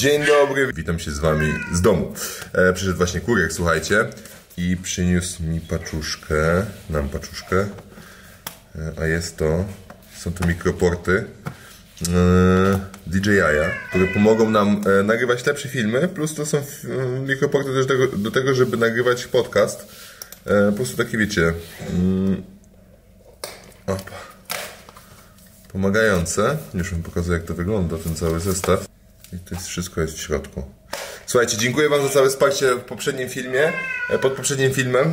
Dzień dobry, witam się z wami z domu. Przyszedł właśnie kurier, słuchajcie, i przyniósł mi paczuszkę, a są to mikroporty DJI-a, które pomogą nam nagrywać lepsze filmy, plus to są mikroporty też do tego, żeby nagrywać podcast. Po prostu takie, wiecie, pomagające. Już wam pokazuję, jak to wygląda, ten cały zestaw. I to wszystko jest w środku. Słuchajcie, dziękuję wam za całe wsparcie w poprzednim filmie, pod poprzednim filmem,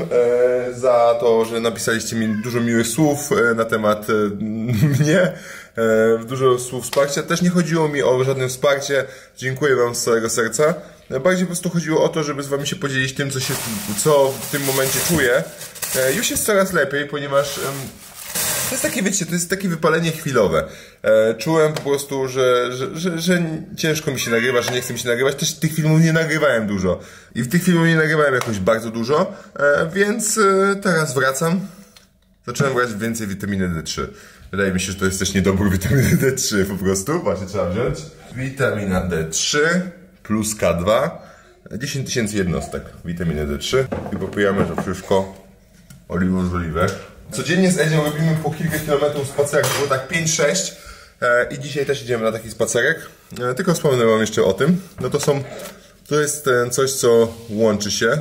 za to, że napisaliście mi dużo miłych słów na temat mnie, dużo słów wsparcia. Też nie chodziło mi o żadne wsparcie, dziękuję wam z całego serca. Bardziej po prostu chodziło o to, żeby z wami się podzielić tym, co w tym momencie czuję. Już jest coraz lepiej, ponieważ to jest takie, wiecie, to jest takie wypalenie chwilowe. Czułem po prostu, że ciężko mi się nagrywa, że nie chcę mi się nagrywać. Też tych filmów nie nagrywałem dużo. I w tych filmów nie nagrywałem jakoś bardzo dużo. Więc teraz wracam. Zacząłem brać więcej witaminy D3. Wydaje mi się, że to jest też niedobór witaminy D3 po prostu. Właśnie trzeba wziąć. Witamina D3 plus K2. 10 000 jednostek witaminy D3. I popijamy to wszystko oliwą z oliwek. Codziennie z Edzią robimy po kilka kilometrów spacerek, było tak 5-6 i dzisiaj też idziemy na taki spacerek. Tylko wspomnę wam jeszcze o tym. No to jest coś, co łączy się,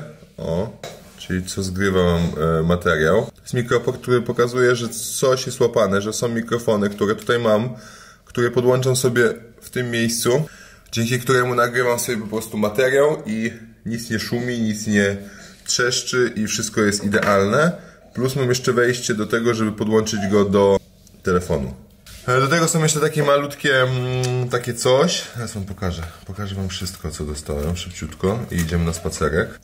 czyli co zgrywa wam materiał. To jest mikroport, który pokazuje, że coś jest łapane, że są mikrofony, które tutaj mam, które podłączam sobie w tym miejscu, dzięki któremu nagrywam sobie po prostu materiał i nic nie szumi, nic nie trzeszczy i wszystko jest idealne. Plus mam jeszcze wejście do tego, żeby podłączyć go do telefonu. Do tego są jeszcze takie malutkie, takie coś. Teraz wam pokażę wam wszystko, co dostałem szybciutko i idziemy na spacerek.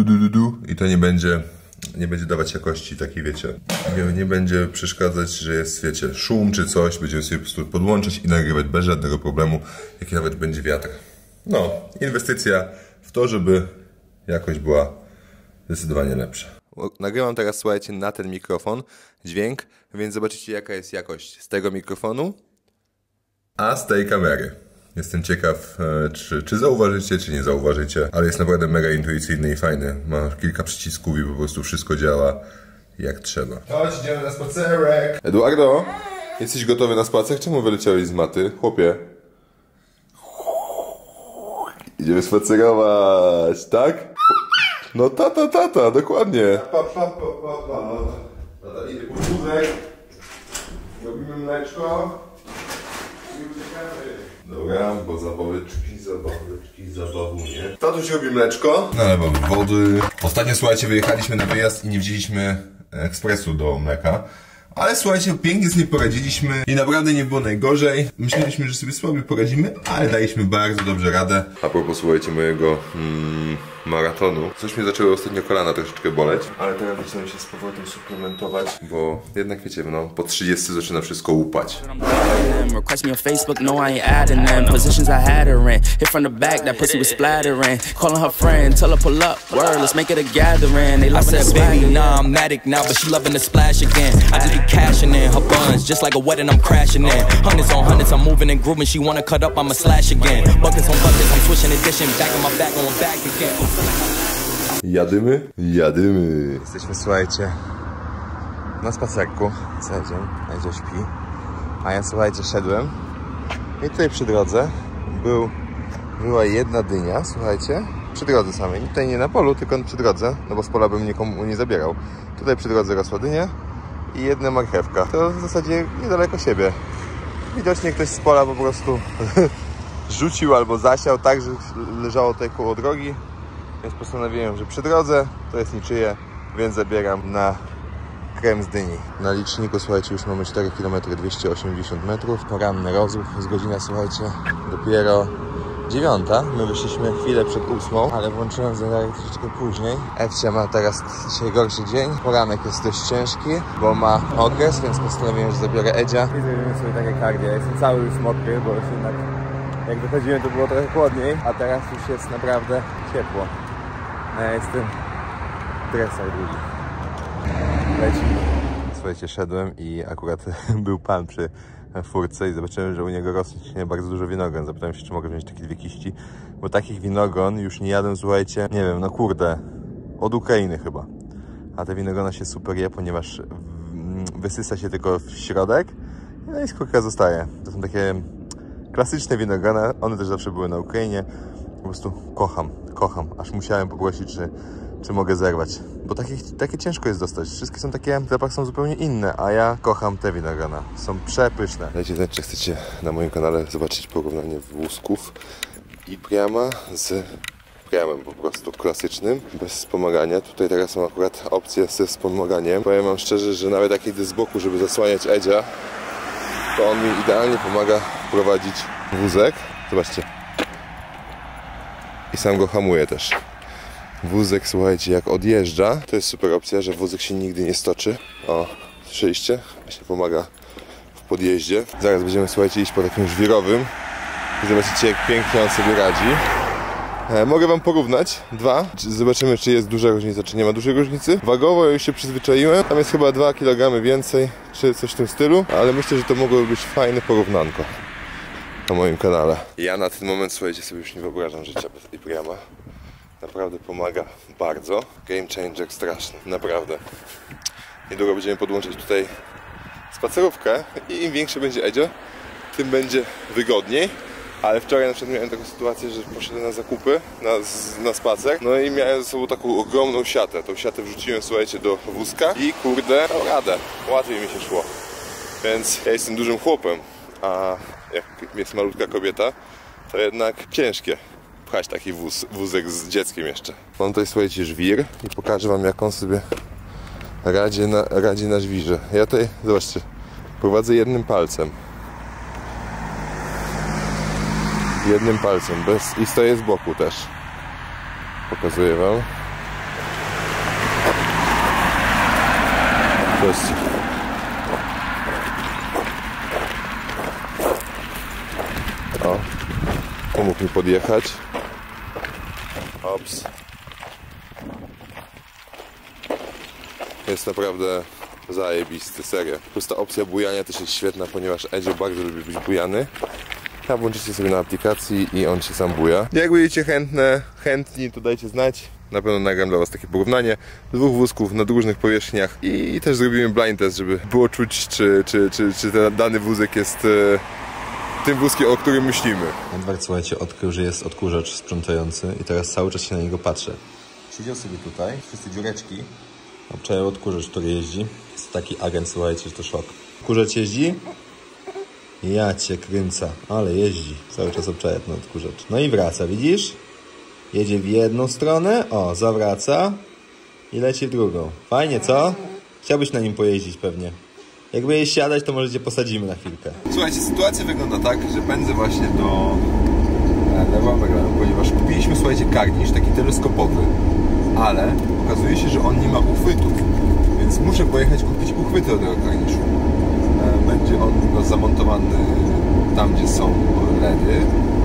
I to nie będzie dawać jakości takiej, wiecie. Nie będzie przeszkadzać, że jest, wiecie, szum czy coś. Będziemy sobie po prostu podłączyć i nagrywać bez żadnego problemu, jaki nawet będzie wiatr. No, inwestycja w to, żeby jakość była zdecydowanie lepsza. Nagrywam teraz, słuchajcie, na ten mikrofon dźwięk, więc zobaczycie, jaka jest jakość z tego mikrofonu, a z tej kamery. Jestem ciekaw, czy zauważycie, czy nie zauważycie, ale jest naprawdę mega intuicyjny i fajny. Ma kilka przycisków i po prostu wszystko działa jak trzeba. Chodź, idziemy na spacerek. Eduardo, jesteś gotowy na spacer? Czemu wyleciałeś z maty? Chłopie. Idziemy spacerować, tak? No tata, dokładnie. Tata idzie po wózek. Robimy mleczko. I uciekamy. Dobra, bo zabawunie. Tatuś robi mleczko. Nalewamy wody. Ostatnio, słuchajcie, wyjechaliśmy na wyjazd i nie wzięliśmy ekspresu do mleka. Ale słuchajcie, pięknie sobie poradziliśmy i naprawdę nie było najgorzej. Myśleliśmy, że sobie słabo poradzimy, ale daliśmy bardzo dobrze radę. A propos, słuchajcie, mojego maratonu. Coś mnie zaczęło ostatnio kolana troszeczkę boleć, ale teraz zaczynam się z powrotem suplementować, bo jednak wiecie, no, po 30 zaczyna wszystko łupać. Request me on Facebook, no I ain't adding them. Positions I had her in. Hit from the back, that pussy was splattering. Calling her friend, tell her pull up. Word, let's make it a gathering. They loving that baby, nah, I'm Matic now, but she loving the splash again. I just be cashing in her buns, just like a wedding, I'm crashing in. Hundreds on hundreds, I'm moving and grooving. She wanna cut up, I'ma slash again. Buckets on buckets, I'm switching edition. Back on my back, going back again. Jadymy? Jadymy. Jesteśmy, słuchajcie, na spacerku z Edziem. Edzio śpi. A ja, słuchajcie, szedłem i tutaj przy drodze była jedna dynia, słuchajcie, przy drodze samej. Tutaj nie na polu, tylko przy drodze, no bo z pola bym nikomu nie zabierał. Tutaj przy drodze rosła dynia i jedna marchewka. To w zasadzie niedaleko siebie. Widocznie ktoś z pola po prostu rzucił albo zasiał tak, że leżało tutaj koło drogi. Więc postanowiłem, że przy drodze to jest niczyje, więc zabieram na krem z dyni. Na liczniku, słuchajcie, już mamy 4 km 280 metrów. Poranny rozruch, jest godzina, słuchajcie, dopiero 9. My wyszliśmy chwilę przed 8, ale włączyłem zegarek troszeczkę później. Ewcia ma teraz dzisiaj gorszy dzień. Poranek jest dość ciężki, bo ma okres, więc postanowiłem, że zabiorę Edzia. I zrobimy sobie takie cardio. Jestem cały już mokry, bo już jednak jak wychodziłem, to było trochę chłodniej, a teraz już jest naprawdę ciepło. Ja jestem dresar długi. Lecimy. Słuchajcie, szedłem i akurat był pan przy w furtce i zobaczyłem, że u niego rośnie bardzo dużo winogon. Zapytałem się, czy mogę wziąć takie 2 kiści, bo takich winogon już nie jadę, słuchajcie, nie wiem, no kurde, od Ukrainy chyba. A te winogona się super je, ponieważ wysysa się tylko w środek, no i skórka zostaje. To są takie klasyczne winogona, one też zawsze były na Ukrainie. Po prostu kocham, aż musiałem poprosić, czy mogę zerwać. Bo takie ciężko jest dostać. Wszystkie są takie, zapach są zupełnie inne, a ja kocham te winogrona. Są przepyszne. Dajcie znać, czy chcecie na moim kanale zobaczyć porównanie wózków i Priama z Priamem po prostu klasycznym, bez wspomagania. Tutaj teraz mam akurat opcję ze wspomaganiem. Powiem wam szczerze, że nawet jak idę z boku, żeby zasłaniać Edzia, to on mi idealnie pomaga prowadzić wózek. Zobaczcie. I sam go hamuje też. Wózek, słuchajcie, jak odjeżdża, to jest super opcja, że wózek się nigdy nie stoczy. O, słyszeliście? Właśnie pomaga w podjeździe. Zaraz będziemy, słuchajcie, iść po takim żwirowym i zobaczycie, jak pięknie on sobie radzi. Mogę wam porównać dwa. Zobaczymy, czy jest duża różnica, czy nie ma dużej różnicy. Wagowo już się przyzwyczaiłem. Tam jest chyba 2 kg więcej, czy coś w tym stylu. Ale myślę, że to mogłoby być fajne porównanko na moim kanale. Ja na ten moment, słuchajcie, sobie już nie wyobrażam życia bez tej Priama. Naprawdę pomaga bardzo. Game changer straszny, naprawdę. Niedługo będziemy podłączyć tutaj spacerówkę i im większy będzie Edzio, tym będzie wygodniej. Ale wczoraj na przykład miałem taką sytuację, że poszedłem na zakupy, na spacer, no i miałem ze sobą taką ogromną siatę. Tą siatę wrzuciłem, słuchajcie, do wózka i kurde, dał radę. Łatwiej mi się szło. Więc ja jestem dużym chłopem, a jak jest malutka kobieta, to jednak ciężkie pchać taki wózek z dzieckiem jeszcze. Mam tutaj, słuchajcie, żwir i pokażę wam, jak on sobie radzi na żwirze. Ja tutaj, zobaczcie, prowadzę jednym palcem. Jednym palcem, i stoję z boku też. Pokazuję wam. Zobaczcie. O, pomógł mi podjechać. Ops. Jest naprawdę zajebisty, serio. Plus ta opcja bujania też jest świetna, ponieważ Edzio bardzo lubi być bujany. A włączycie sobie na aplikacji i on się sam buja. Jak będziecie chętni, to dajcie znać. Na pewno nagram dla was takie porównanie 2 wózków na różnych powierzchniach i też zrobimy blind test, żeby było czuć, czy ten dany wózek jest tym wózkiem, o którym myślimy. Edward, słuchajcie, odkrył, że jest odkurzacz sprzątający i teraz cały czas się na niego patrzę. Siedział sobie tutaj, wszyscy dziureczki. Obczają odkurzacz, który jeździ. Jest taki agent, słuchajcie, że to szok. Odkurzacz jeździ? Ja cię kręca, ale jeździ. Cały czas obczaja ten odkurzacz. No i wraca, widzisz? Jedzie w jedną stronę, o, zawraca i leci w drugą. Fajnie, co? Chciałbyś na nim pojeździć pewnie. Jak będziesz siadać, to może cię posadzimy na chwilkę. Słuchajcie, sytuacja wygląda tak, że pędzę właśnie do Leroy, ponieważ kupiliśmy, słuchajcie, karnisz, taki teleskopowy, ale okazuje się, że on nie ma uchwytów, więc muszę pojechać kupić uchwyty do tego karniszu. Będzie on zamontowany tam, gdzie są LEDy.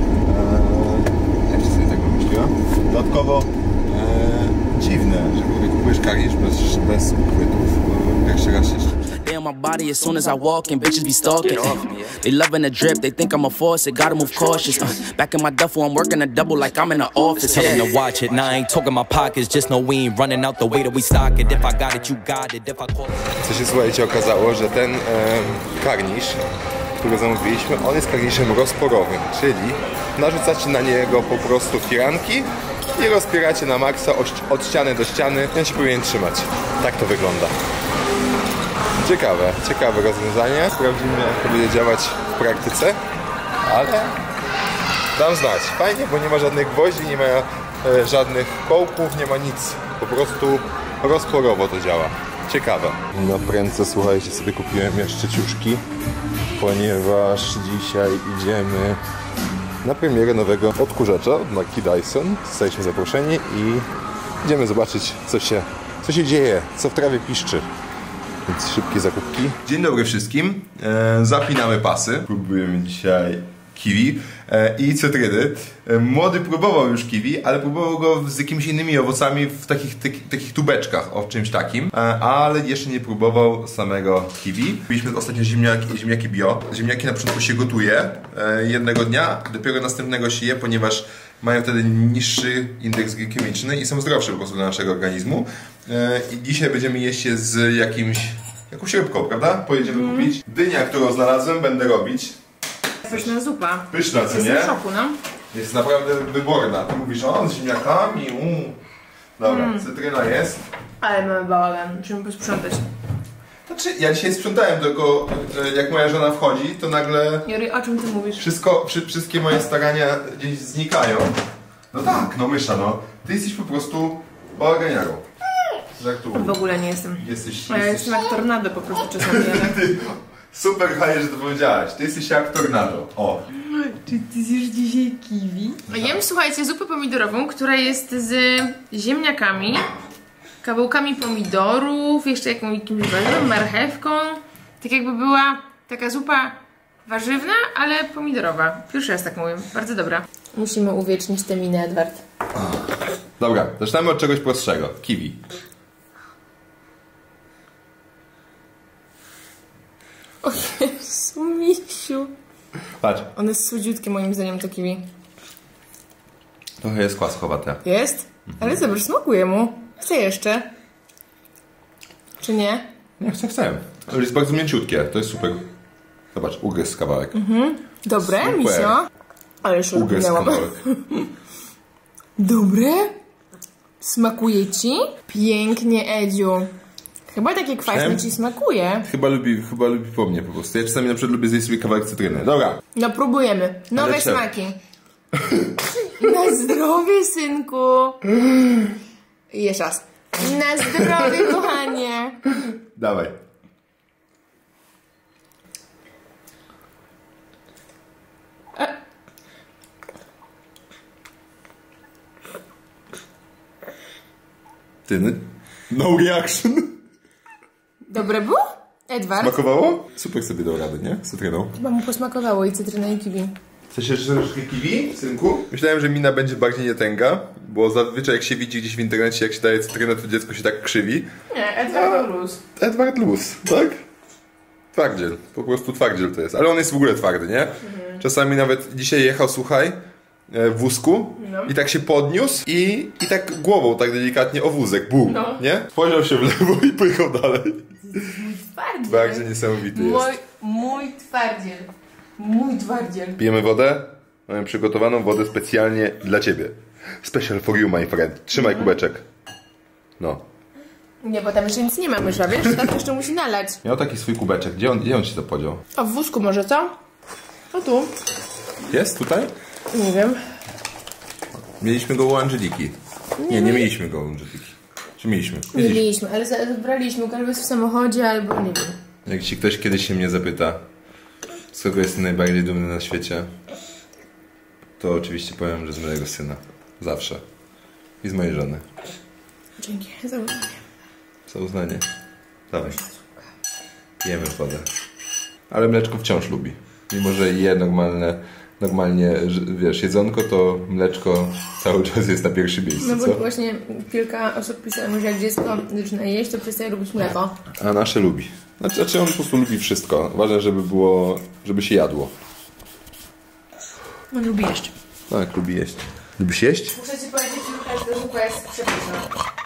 Jak sobie tak wymyśliłem? Dodatkowo dziwne, że kupujesz karnisz bez uchwytów. Pierwszy raz jeszcze. They on my body as soon as I walk and bitches be stalking. They loving the drip, they think I'm a force, it gotta move cautious. Back in my duffel, I'm working a double like I'm in the office. Tell them to watch it, now I ain't talking my pockets, just know we ain't running out the way that we stock it. If I got it, you got it, if I call it. Co się, słuchajcie, okazało, że ten karnisz, który zamówiliśmy, on jest karniszem rozporowym, czyli narzucacie na niego po prostu firanki i rozpieracie na maksa od ściany do ściany. Ten się powinien trzymać. Tak to wygląda. Ciekawe rozwiązanie. Sprawdzimy, jak to będzie działać w praktyce, ale dam znać. Fajnie, bo nie ma żadnych gwoździ, nie ma żadnych kołków, nie ma nic. Po prostu rozporowo to działa. Ciekawe. Na prędce, słuchajcie, sobie kupiłem jeszcze ciuszki, ponieważ dzisiaj idziemy na premierę nowego odkurzacza od marki Dyson. Zostaliśmy zaproszeni i idziemy zobaczyć, co się dzieje, co w trawie piszczy. Więc szybkie zakupki. Dzień dobry wszystkim. Zapinamy pasy. Próbujemy dzisiaj kiwi i cytryny. Młody próbował już kiwi, ale próbował go z jakimiś innymi owocami w takich tubeczkach, o czymś takim, ale jeszcze nie próbował samego kiwi. Mieliśmy ostatnio ziemniaki bio. Ziemniaki na początku się gotuje jednego dnia, dopiero następnego się je, ponieważ mają wtedy niższy indeks glikemiczny i są zdrowsze po prostu dla naszego organizmu. I dzisiaj będziemy jeść je z jakąś rybką, prawda? Pojedziemy kupić. Dynia, którą znalazłem, będę robić. Pyszna zupa. Pyszna, co nie? Jestem w szoku, no. Jest naprawdę wyborna. Ty mówisz, z ziemniakami, Dobra, cytryna jest. Ale mamy bałagan, musimy posprzątać. Znaczy, ja dzisiaj sprzątałem, tylko jak moja żona wchodzi, to nagle... Juri, o czym ty mówisz? Wszystkie moje starania gdzieś znikają. No tak, no Mysza, no. Ty jesteś po prostu bałaganiarą. W ogóle nie jestem. Jesteś... Ja jestem jak tornado po prostu czasami. Super fajnie, że to powiedziałaś. Ty jesteś jak tornado. O. Czy ty zjesz dzisiaj kiwi? Jem, słuchajcie, zupę pomidorową, która jest z ziemniakami, kawałkami pomidorów, jeszcze jakimś warzywem, marchewką. Tak jakby była taka zupa warzywna, ale pomidorowa. Pierwszy raz tak mówię. Bardzo dobra. Musimy uwiecznić tę minę, Edward. Dobra, zaczynamy od czegoś prostszego. Kiwi. O Jezu, misiu. Patrz. One jest słodziutkie moim zdaniem, to kiwi. Trochę jest kwaskowate. Jest? Ale zobacz, smakuje mu. Chcę jeszcze. Czy nie? Nie, chcę. Ale jest bardzo mięciutkie, to jest super. Zobacz, ugryzł kawałek. Dobre, super. misio? Ale już ugryzł kawałek. Dobre? Smakuje ci? Pięknie, Edziu. Chyba takie kwaśne ci smakuje. Chyba lubi po mnie po prostu. Ja czasami na przykład lubię zjeść sobie kawałek cytryny. Dobra. No próbujemy. Nowe smaki. Na zdrowie, synku. I jeszcze raz. Na zdrowie, kochanie. Dawaj. Ty, no reaction. Dobre było? Edward? Smakowało? Super sobie dał radę, nie? Z cytryną. Chyba mu posmakowało i cytryna i kiwi. Chcesz jeszcze troszkę kiwi, synku? Myślałem, że mina będzie bardziej nietęga, bo zazwyczaj jak się widzi gdzieś w internecie, jak się daje cytrynę, to dziecko się tak krzywi. Nie, Edward luz. Edward luz, tak? Twardziel, po prostu twardziel to jest. Ale on jest w ogóle twardy, nie? Czasami nawet dzisiaj jechał, słuchaj, w wózku i tak się podniósł i tak głową tak delikatnie o wózek, bum, nie? Spojrzał się w lewo i pojechał dalej. Mój twardziel. Bardzo niesamowity jest. Mój twardziel. Mój twardziel. Pijemy wodę? Mamy przygotowaną wodę specjalnie dla ciebie. Special for you, my friend. Trzymaj kubeczek. No. Nie, bo tam jeszcze nic nie ma, mysza, wiesz? Tam jeszcze musi nalać. Miał taki swój kubeczek. Gdzie on się to podział? A w wózku może, co? O tu. Jest tutaj? Nie wiem. Mieliśmy go u Angeliki. Nie mieliśmy go u Angeliki. Czy mieliśmy? Nie mieliśmy, ale braliśmy go albo w samochodzie, albo nie wiem. Jak ci ktoś kiedyś się mnie zapyta, z kogo jestem najbardziej dumny na świecie, to oczywiście powiem, że z mojego syna. Zawsze. I z mojej żony. Dzięki za uznanie. Za uznanie. Dawaj. Pijemy wodę. Ale mleczko wciąż lubi. Mimo, że je normalnie, wiesz, jedzonko, to mleczko cały czas jest na pierwszym miejscu, no bo co? właśnie kilka osób pisało, że jak dziecko zaczyna jeść, to przestaje lubić mleko. A nasze lubi. Znaczy on po prostu lubi wszystko. Ważne, żeby się jadło. On lubi jeść. Tak, lubi jeść. Lubisz jeść? Muszę ci powiedzieć, że każda zupa jest przepyszna.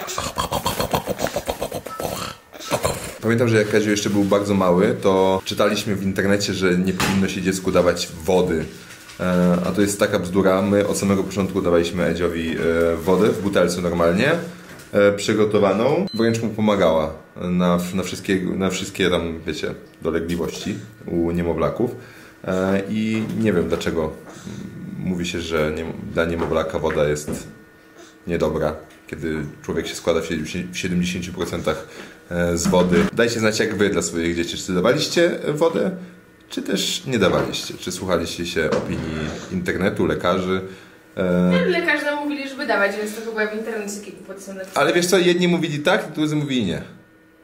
Pamiętam, że jak Kaziu jeszcze był bardzo mały, to czytaliśmy w internecie, że nie powinno się dziecku dawać wody. A to jest taka bzdura. My od samego początku dawaliśmy Edziowi wodę w butelce normalnie, przygotowaną. Wręcz mu pomagała na wszystkie tam, wiecie, dolegliwości u niemowlaków. I nie wiem dlaczego mówi się, że dla niemowlaka woda jest niedobra, kiedy człowiek się składa w 70% z wody. Dajcie znać, jak wy dla swoich dzieci, czy dawaliście wodę, czy też nie dawaliście. Czy słuchaliście się opinii internetu, lekarzy. Lekarze nam mówili, żeby dawać, więc to chyba w internecie takie kłopoty są napisane. Ale wiesz co, jedni mówili tak, drudzy mówili nie.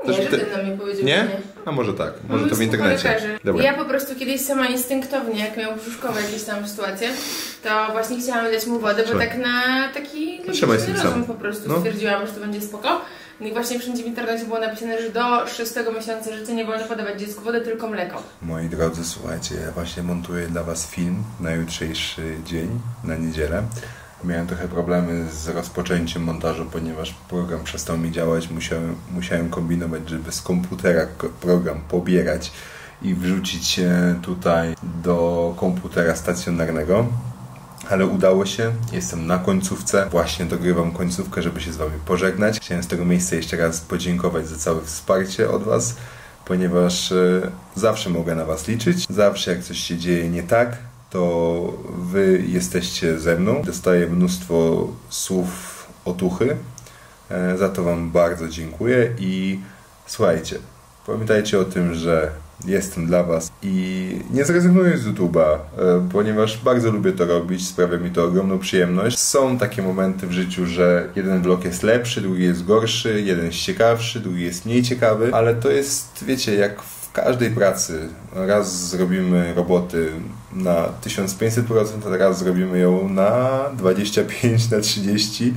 Też Nie, że ten na mnie powiedział, nie? A może tak, może to w internecie. Dobra. Ja po prostu kiedyś sama instynktownie, jak miał brzuszkowe jakieś tam sytuacje, to właśnie chciałam dać mu wodę, bo tak na taki rozum po prostu stwierdziłam, że to będzie spoko. No i właśnie wszędzie w internecie było napisane, że do 6 miesiąca życia nie wolno podawać dziecku wody, tylko mleko. Moi drodzy, słuchajcie, ja właśnie montuję dla was film na jutrzejszy dzień, na niedzielę. Miałem trochę problemy z rozpoczęciem montażu, ponieważ program przestał mi działać. Musiałem kombinować, żeby z komputera program pobierać i wrzucić tutaj do komputera stacjonarnego. Ale udało się, jestem na końcówce, właśnie dogrywam końcówkę, żeby się z wami pożegnać. Chciałem z tego miejsca jeszcze raz podziękować za całe wsparcie od was, ponieważ zawsze mogę na was liczyć. Zawsze jak coś się dzieje nie tak, to wy jesteście ze mną. Dostaję mnóstwo słów otuchy. Za to wam bardzo dziękuję i słuchajcie, pamiętajcie o tym, że jestem dla was i nie zrezygnuję z YouTube'a, ponieważ bardzo lubię to robić, sprawia mi to ogromną przyjemność. Są takie momenty w życiu, że jeden vlog jest lepszy, drugi jest gorszy, jeden jest ciekawszy, drugi jest mniej ciekawy, ale to jest, wiecie, jak w każdej pracy. Raz zrobimy roboty na 1500%, a raz zrobimy ją na 25, na 30%.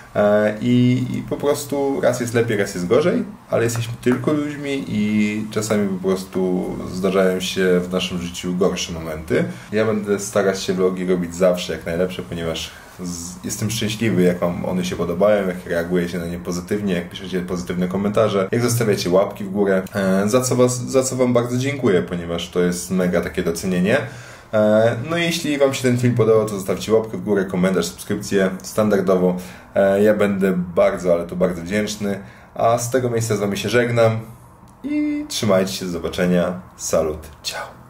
I po prostu raz jest lepiej, raz jest gorzej, ale jesteśmy tylko ludźmi i czasami po prostu zdarzają się w naszym życiu gorsze momenty. Ja będę starać się vlogi robić zawsze jak najlepsze, ponieważ jestem szczęśliwy, jak wam one się podobają, jak reagujecie na nie pozytywnie, jak piszecie pozytywne komentarze, jak zostawiacie łapki w górę, za co wam bardzo dziękuję, ponieważ to jest mega takie docenienie. No i jeśli wam się ten film podobał, to zostawcie łapkę w górę, komentarz, subskrypcję standardowo. Ja będę bardzo, ale to bardzo wdzięczny. A z tego miejsca z wami się żegnam i trzymajcie się, do zobaczenia. Salut, ciao.